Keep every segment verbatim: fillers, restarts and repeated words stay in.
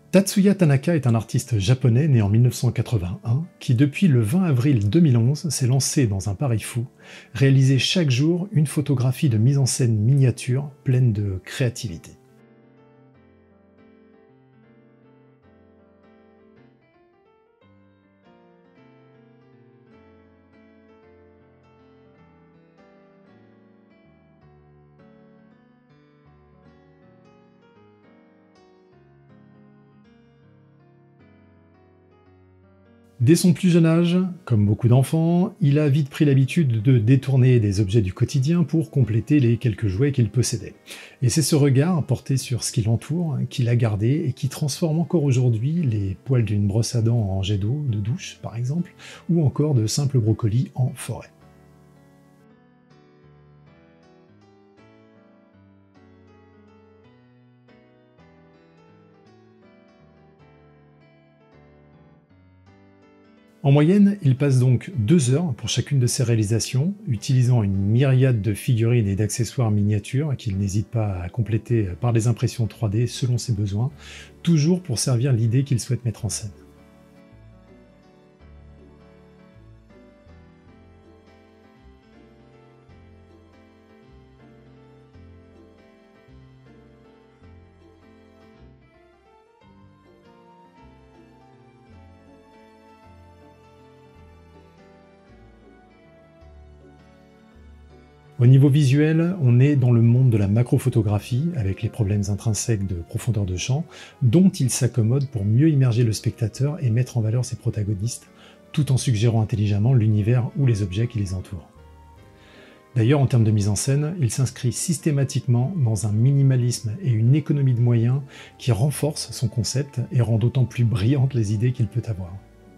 Tatsuya Tanaka est un artiste japonais né en mille neuf cent quatre-vingt-un qui, depuis le vingt avril deux mille onze, s'est lancé dans un pari fou, réaliser chaque jour une photographie de mise en scène miniature pleine de créativité. Dès son plus jeune âge, comme beaucoup d'enfants, il a vite pris l'habitude de détourner des objets du quotidien pour compléter les quelques jouets qu'il possédait. Et c'est ce regard porté sur ce qui l'entoure qu'il a gardé et qui transforme encore aujourd'hui les poils d'une brosse à dents en jet d'eau de douche, par exemple, ou encore de simples brocolis en forêt. En moyenne, il passe donc deux heures pour chacune de ses réalisations, utilisant une myriade de figurines et d'accessoires miniatures qu'il n'hésite pas à compléter par des impressions trois D selon ses besoins, toujours pour servir l'idée qu'il souhaite mettre en scène. Au niveau visuel, on est dans le monde de la macrophotographie, avec les problèmes intrinsèques de profondeur de champ, dont il s'accommode pour mieux immerger le spectateur et mettre en valeur ses protagonistes, tout en suggérant intelligemment l'univers ou les objets qui les entourent. D'ailleurs, en termes de mise en scène, il s'inscrit systématiquement dans un minimalisme et une économie de moyens qui renforcent son concept et rend d'autant plus brillantes les idées qu'il peut avoir.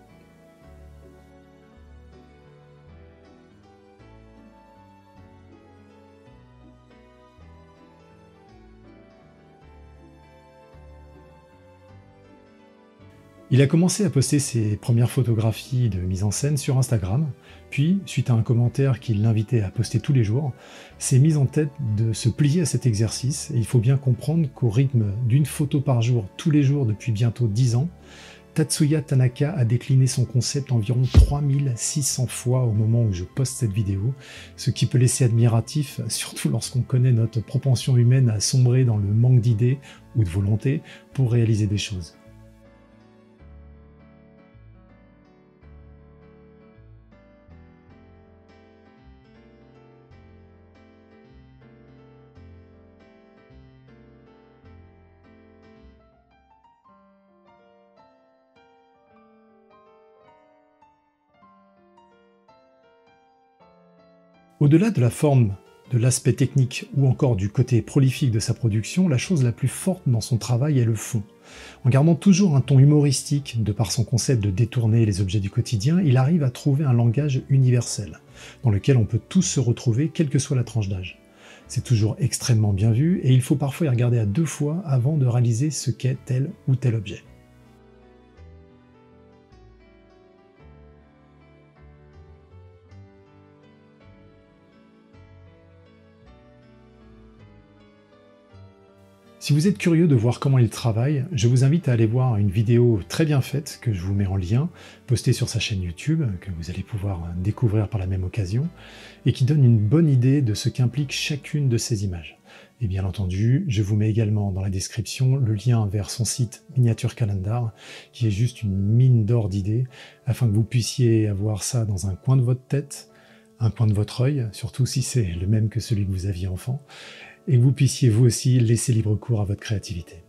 Il a commencé à poster ses premières photographies de mise en scène sur Instagram, puis, suite à un commentaire qui l'invitait à poster tous les jours, s'est mis en tête de se plier à cet exercice, et il faut bien comprendre qu'au rythme d'une photo par jour tous les jours depuis bientôt dix ans, Tatsuya Tanaka a décliné son concept environ trois mille six cents fois au moment où je poste cette vidéo, ce qui peut laisser admiratif, surtout lorsqu'on connaît notre propension humaine à sombrer dans le manque d'idées ou de volonté pour réaliser des choses. Au-delà de la forme, de l'aspect technique ou encore du côté prolifique de sa production, la chose la plus forte dans son travail est le fond. En gardant toujours un ton humoristique, de par son concept de détourner les objets du quotidien, il arrive à trouver un langage universel, dans lequel on peut tous se retrouver, quelle que soit la tranche d'âge. C'est toujours extrêmement bien vu, et il faut parfois y regarder à deux fois avant de réaliser ce qu'est tel ou tel objet. Si vous êtes curieux de voir comment il travaille, je vous invite à aller voir une vidéo très bien faite, que je vous mets en lien, postée sur sa chaîne YouTube, que vous allez pouvoir découvrir par la même occasion, et qui donne une bonne idée de ce qu'implique chacune de ces images. Et bien entendu, je vous mets également dans la description le lien vers son site Miniature Calendar, qui est juste une mine d'or d'idées, afin que vous puissiez avoir ça dans un coin de votre tête, un coin de votre œil, surtout si c'est le même que celui que vous aviez enfant, et que vous puissiez vous aussi laisser libre cours à votre créativité.